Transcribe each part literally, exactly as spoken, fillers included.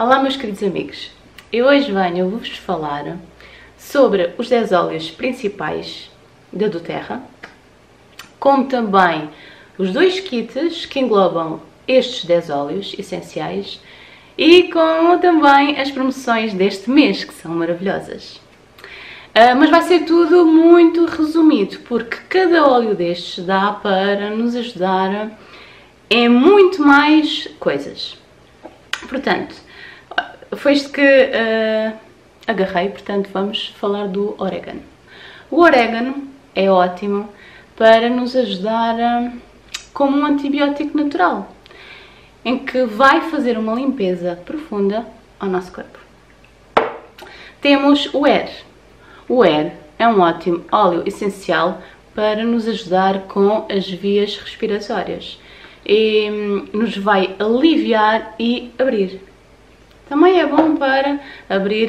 Olá meus queridos amigos, eu hoje venho vos falar sobre os dez óleos principais da doTERRA, como também os dois kits que englobam estes dez óleos essenciais e como também as promoções deste mês, que são maravilhosas. Uh, mas vai ser tudo muito resumido, porque cada óleo destes dá para nos ajudar em muito mais coisas. Portanto, foi isto que uh, agarrei, portanto vamos falar do orégano. O orégano é ótimo para nos ajudar uh, como um antibiótico natural, em que vai fazer uma limpeza profunda ao nosso corpo. Temos o Er. O Er é um ótimo óleo essencial para nos ajudar com as vias respiratórias e hum, nos vai aliviar e abrir. Também é bom para abrir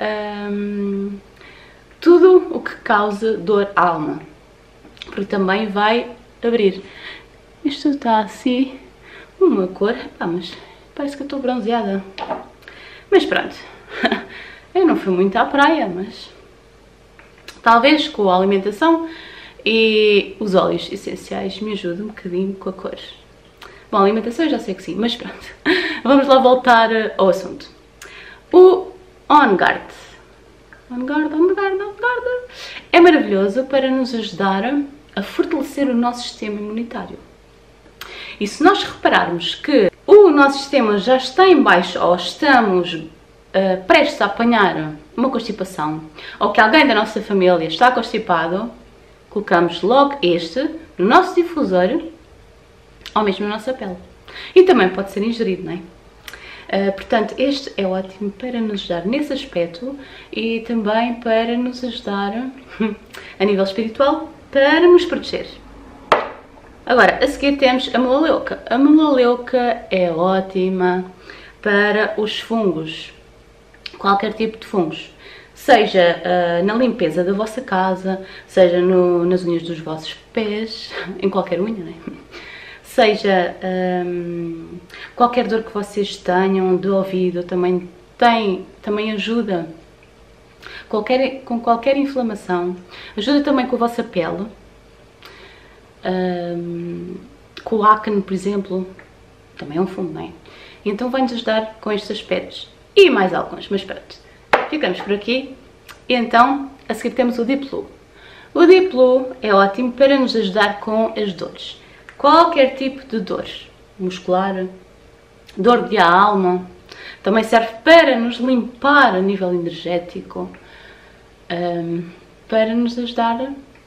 hum, tudo o que causa dor à alma, porque também vai abrir. Isto está assim, uma cor, pá, mas parece que eu estou bronzeada. Mas pronto, eu não fui muito à praia, mas talvez com a alimentação e os óleos essenciais me ajudem um bocadinho com a cor. Bom, a alimentação eu já sei que sim, mas pronto. Vamos lá voltar ao assunto. O On Guard. On Guard, On Guard, On Guard é maravilhoso para nos ajudar a fortalecer o nosso sistema imunitário. E se nós repararmos que o nosso sistema já está em baixo ou estamos uh, prestes a apanhar uma constipação, ou que alguém da nossa família está constipado, colocamos logo este no nosso difusor ou mesmo na nossa pele. E também pode ser ingerido, não é? Uh, portanto, este é ótimo para nos ajudar nesse aspecto e também para nos ajudar a nível espiritual, para nos proteger. Agora, a seguir temos a melaleuca. A melaleuca é ótima para os fungos, qualquer tipo de fungos. Seja uh, na limpeza da vossa casa, seja no, nas unhas dos vossos pés, em qualquer unha, não é? Seja um, qualquer dor que vocês tenham do ouvido, também, tem, também ajuda qualquer, com qualquer inflamação, ajuda também com a vossa pele, um, com o acne, por exemplo, também é um fungo, não é? Então vai-nos ajudar com estes aspectos e mais alguns, mas pronto, ficamos por aqui. E então, a seguir temos o Deep Blue. O Deep Blue é ótimo para nos ajudar com as dores. Qualquer tipo de dor muscular, dor de alma, também serve para nos limpar a nível energético, um, para nos ajudar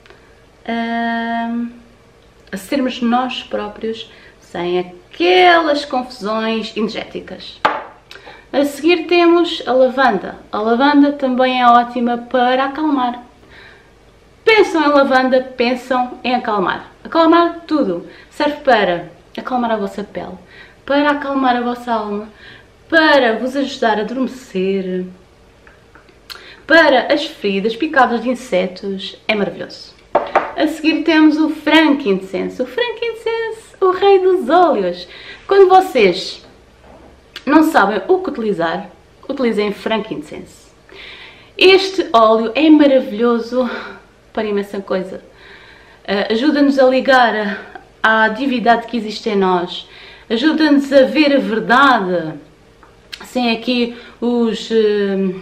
um, a sermos nós próprios sem aquelas confusões energéticas. A seguir temos a lavanda. A lavanda também é ótima para acalmar. Pensam em lavanda, pensam em acalmar. Acalmar tudo. Serve para acalmar a vossa pele, para acalmar a vossa alma, para vos ajudar a adormecer, para as feridas, picadas de insetos. É maravilhoso. A seguir temos o frankincense. O frankincense, o rei dos óleos. Quando vocês não sabem o que utilizar, utilizem frankincense. Este óleo é maravilhoso para imensa coisa. Uh, ajuda-nos a ligar à divindade que existe em nós, ajuda-nos a ver a verdade, sem aqui os... Uh,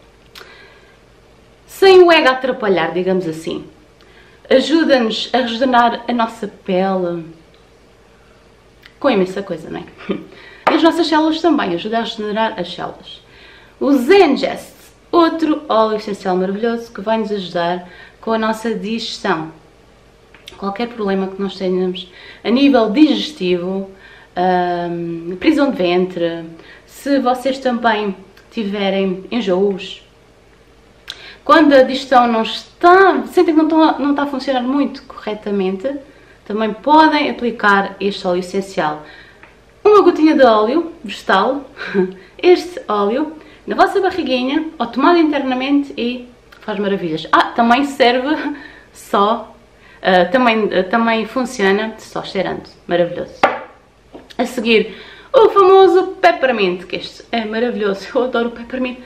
sem o ego atrapalhar, digamos assim. Ajuda-nos a regenerar a nossa pele, com imensa coisa, não é? E as nossas células também, ajuda a regenerar as células. O Zengest, outro óleo essencial maravilhoso que vai nos ajudar com a nossa digestão. Qualquer problema que nós tenhamos a nível digestivo, hum, prisão de ventre, se vocês também tiverem enjoos, quando a digestão não está, sentem que não está, não está a funcionar muito corretamente, também podem aplicar este óleo essencial. Uma gotinha de óleo vegetal, este óleo, na vossa barriguinha, ou tomado internamente e faz maravilhas. Ah, também serve só, uh, também, uh, também funciona só cheirando. Maravilhoso. A seguir, o famoso peppermint, que este é maravilhoso, eu adoro o peppermint.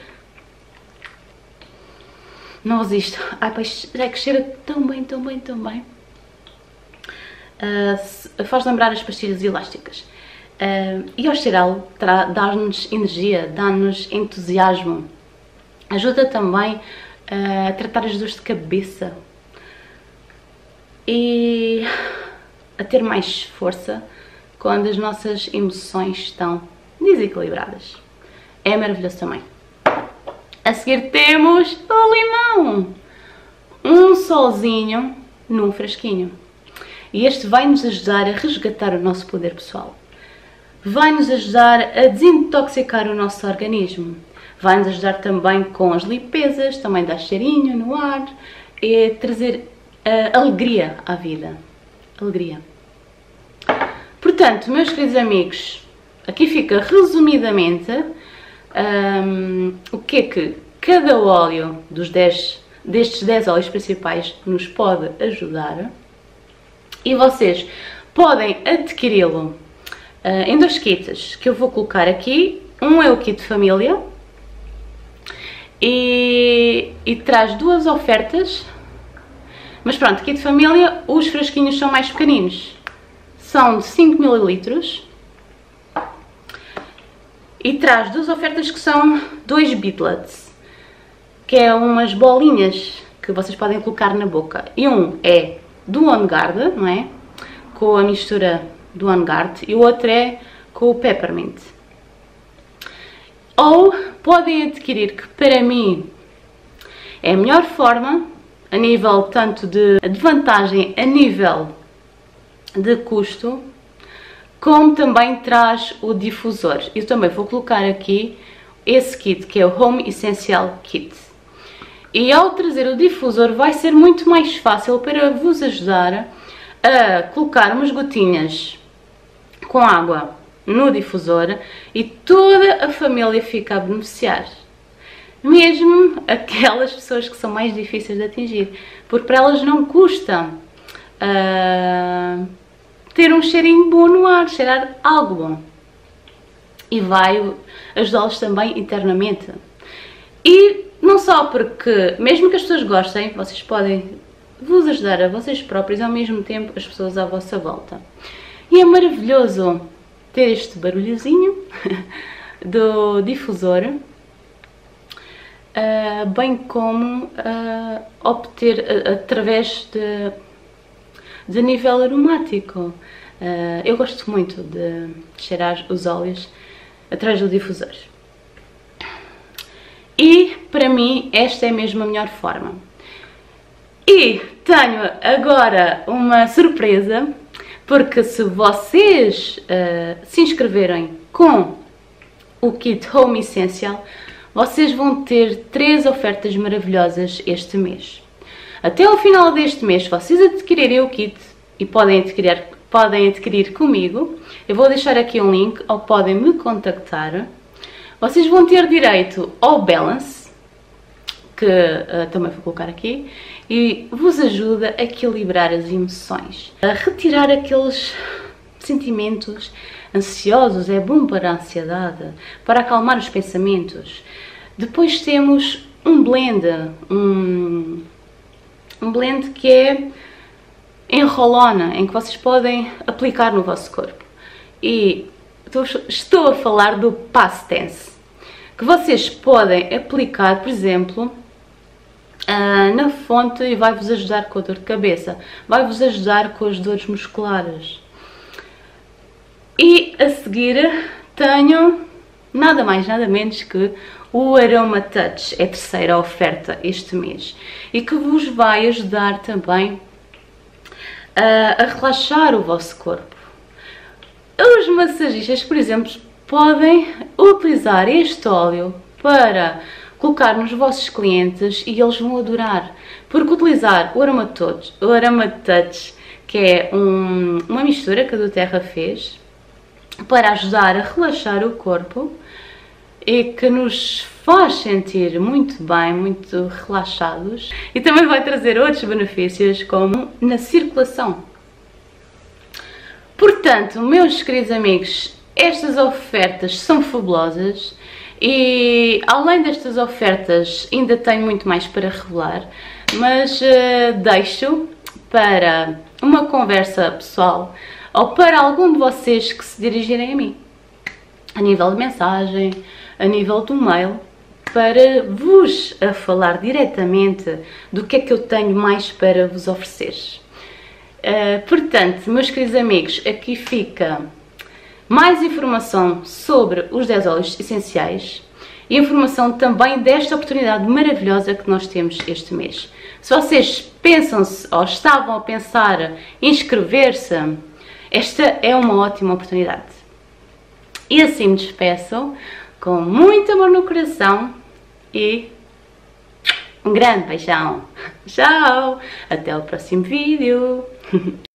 Não resisto. Ai, pois é que cheira tão bem, tão bem, tão bem. Uh, faz lembrar as pastilhas elásticas. Uh, e ao cheirá-lo, dá-nos energia, dá-nos entusiasmo. Ajuda também uh, a tratar as dores de cabeça. E a ter mais força quando as nossas emoções estão desequilibradas. É maravilhoso também. A seguir temos o limão. Um solzinho num frasquinho. E este vai nos ajudar a resgatar o nosso poder pessoal. Vai nos ajudar a desintoxicar o nosso organismo. Vai nos ajudar também com as limpezas, também dar cheirinho no ar e trazer uh, alegria à vida. Alegria. Portanto, meus queridos amigos, aqui fica resumidamente um, o que é que cada óleo dos dez, destes dez óleos principais nos pode ajudar. E vocês podem adquiri-lo uh, em dois kits que eu vou colocar aqui. Um é o kit família e, e traz duas ofertas. Mas pronto, kit família, os frasquinhos são mais pequeninos. São de cinco mililitros. E traz duas ofertas que são dois beetlets, que é umas bolinhas que vocês podem colocar na boca. E um é do On Guard, não é? Com a mistura do On Guard, e o outro é com o Peppermint. Ou podem adquirir, que para mim é a melhor forma, a nível tanto de, de vantagem, a nível de custo, como também traz o difusor. Eu também vou colocar aqui esse kit, que é o Home Essential Kit. E ao trazer o difusor vai ser muito mais fácil para vos ajudar a colocar umas gotinhas com água no difusor e toda a família fica a beneficiar. Mesmo aquelas pessoas que são mais difíceis de atingir, porque para elas não custa uh, ter um cheirinho bom no ar, cheirar algo bom. E vai ajudá-los também internamente. E não só porque, mesmo que as pessoas gostem, vocês podem vos ajudar a vocês próprios e ao mesmo tempo as pessoas à vossa volta. E é maravilhoso ter este barulhozinho do difusor, uh, bem como uh, obter uh, através de, de nível aromático. Uh, eu gosto muito de cheirar os óleos através do difusor. E, para mim, esta é mesmo a melhor forma. E tenho agora uma surpresa, porque se vocês uh, se inscreverem com o kit Home Essential, vocês vão ter três ofertas maravilhosas este mês. Até ao final deste mês, se vocês adquirirem o kit, e podem adquirir, podem adquirir comigo, eu vou deixar aqui um link, ou podem me contactar. Vocês vão ter direito ao Balance, que uh, também vou colocar aqui, e vos ajuda a equilibrar as emoções, a retirar aqueles sentimentos ansiosos, é bom para a ansiedade, para acalmar os pensamentos. Depois temos um blend, um, um blend que é enrolona, em que vocês podem aplicar no vosso corpo. E estou a falar do Past Tense, que vocês podem aplicar, por exemplo, na fonte e vai-vos ajudar com a dor de cabeça, vai-vos ajudar com as dores musculares. E a seguir tenho nada mais, nada menos que o Aroma Touch, é a terceira oferta este mês, e que vos vai ajudar também a, a relaxar o vosso corpo. Os massagistas, por exemplo, podem utilizar este óleo para colocar nos vossos clientes e eles vão adorar, porque utilizar o Aroma Touch, o Aroma Touch, que é um, uma mistura que a doTERRA fez para ajudar a relaxar o corpo e que nos faz sentir muito bem, muito relaxados, e também vai trazer outros benefícios como na circulação. Portanto, meus queridos amigos, estas ofertas são fabulosas e além destas ofertas ainda tenho muito mais para revelar, mas uh, deixo para uma conversa pessoal ou para algum de vocês que se dirigirem a mim, a nível de mensagem, a nível do mail, para vos a falar diretamente do que é que eu tenho mais para vos oferecer. Uh, portanto, meus queridos amigos, aqui fica mais informação sobre os dez óleos essenciais e informação também desta oportunidade maravilhosa que nós temos este mês. Se vocês pensam-se ou estavam a pensar em inscrever-se, esta é uma ótima oportunidade. E assim me despeço com muito amor no coração e um grande beijão. Tchau! Até o próximo vídeo!